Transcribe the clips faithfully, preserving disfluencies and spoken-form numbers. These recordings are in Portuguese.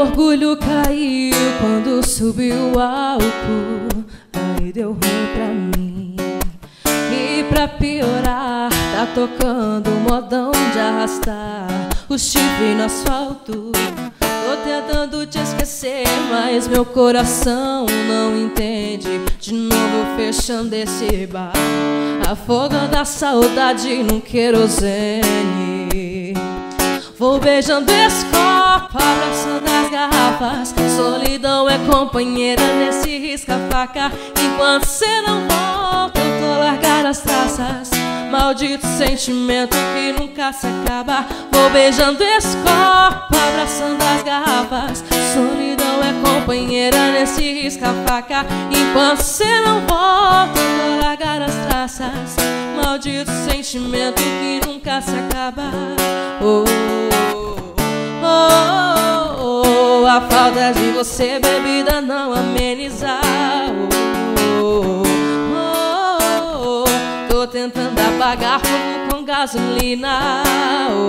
orgulho caiu quando subiu o álcool, aí deu ruim pra mim. E pra piorar, tá tocando modão de arrastar o chifre no asfalto. Tô tentando te esquecer, mas meu coração não entende. De novo fechando esse bar, afogando a saudade num querosene. Vou beijando esse copo, abraçando as garrafas. Solidão é companheira nesse risca-faca. Enquanto cê não volta, eu tô largar as traças. Maldito sentimento que nunca se acaba. Vou beijando esse copo, abraçando as garrafas. Solidão é companheira nesse risca-faca. Enquanto cê não volta, eu tô largar as traças. Maldito sentimento que nunca se acaba. Oh, oh, oh, oh, a falta de você, bebida, não amenizar. Oh, oh, oh, tô tentando apagar fogo com gasolina. Oh,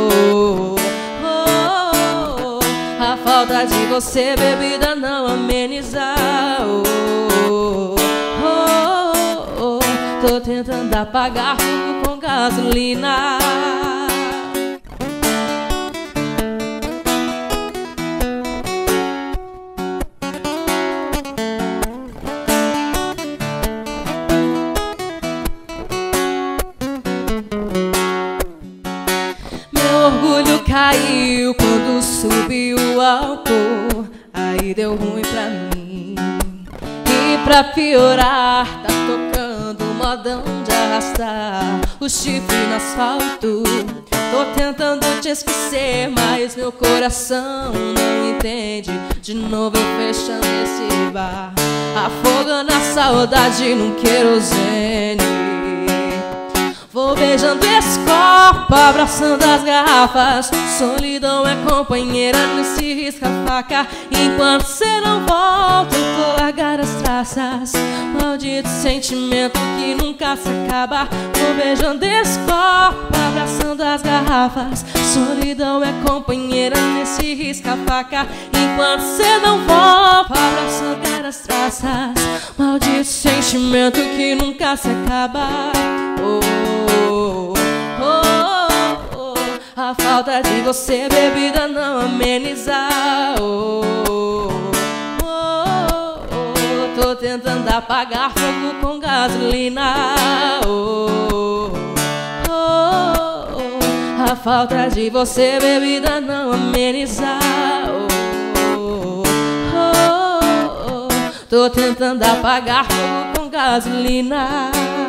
oh, oh, a falta de você, bebida, não amenizar. Oh, oh, oh, tô tentando apagar fogo com gasolina. Orgulho caiu quando subiu o álcool, aí deu ruim pra mim. E pra piorar, tá tocando modão de arrastar o chifre no asfalto. Tô tentando te esquecer, mas meu coração não entende. De novo eu fechando esse bar, afogando a saudade num querosene. Vou beijando esse copo, abraçando as garrafas. Solidão é companheira nesse risca-faca. Enquanto cê não volta, eu vou largar as traças. Maldito sentimento que nunca se acaba. Vou beijando esse copo, abraçando as garrafas. Solidão é companheira nesse risca-faca. Enquanto cê não volta, abraçando as traças. Maldito sentimento que nunca se acaba. Oh, oh, oh, oh, a falta de você, bebida, não amenizar. Oh, oh, oh, oh, tô tentando apagar fogo com gasolina. Oh, oh, oh, a falta de você, bebida, não amenizar. Oh, oh, oh, tô tentando apagar fogo com gasolina.